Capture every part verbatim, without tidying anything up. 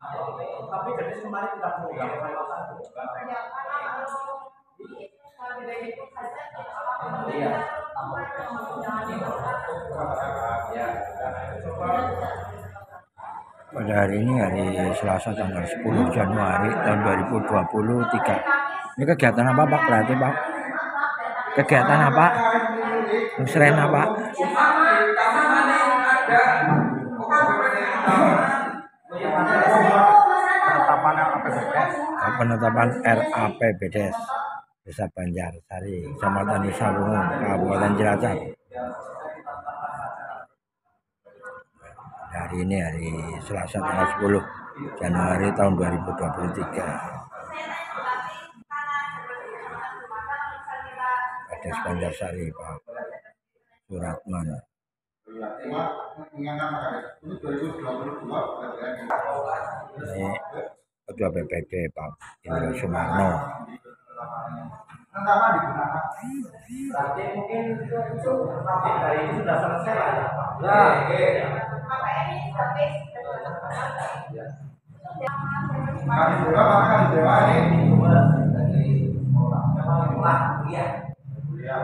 Tapi jadi kemarin tidak mau yang kelewatan. Iya. Pada hari ini hari Selasa tanggal sepuluh Januari tahun dua ribu dua puluh tiga. Ini kegiatan apa Pak? Berarti Pak? Kegiatan apa? Musren apa? Penetapan R A P B D E S Desa Banjarsari, Kecamatan Nusawungu, Kabupaten Cilacap. Hari ini hari Selasa tanggal sepuluh Januari tahun dua ribu dua puluh tiga. Desa Banjarsari, Pak Suratman. Ini Ketua B P D Pak Indro Sumarno. Berarti mungkin itu hari ini sudah selesai lah ya Pak. Ya. Kali bola mana kali dewa ini? Iya. Iya.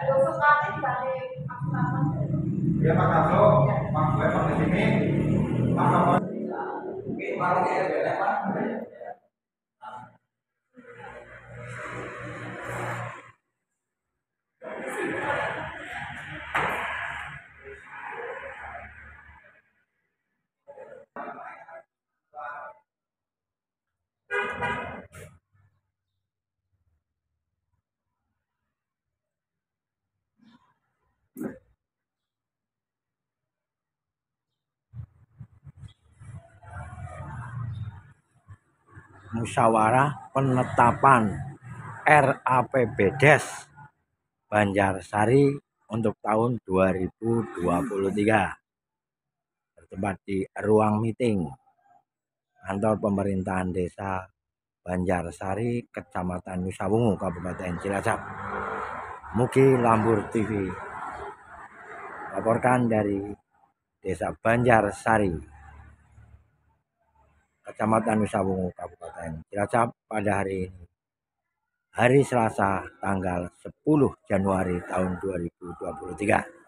Ya Pak Kaso, Pak Gue Pak di sini. Pak Kaso. Oke, malah dia beda Pak. Musyawarah penetapan R A P B D E S Banjarsari untuk tahun dua ribu dua puluh tiga bertempat di ruang meeting kantor pemerintahan desa Banjarsari, Kecamatan Nusawungu, Kabupaten Cilacap. Mugi Lambur T V laporkan dari Desa Banjarsari, Kecamatan Nusawungu, Kabupaten Cilacap pada hari ini, hari Selasa tanggal sepuluh Januari tahun dua ribu dua puluh tiga.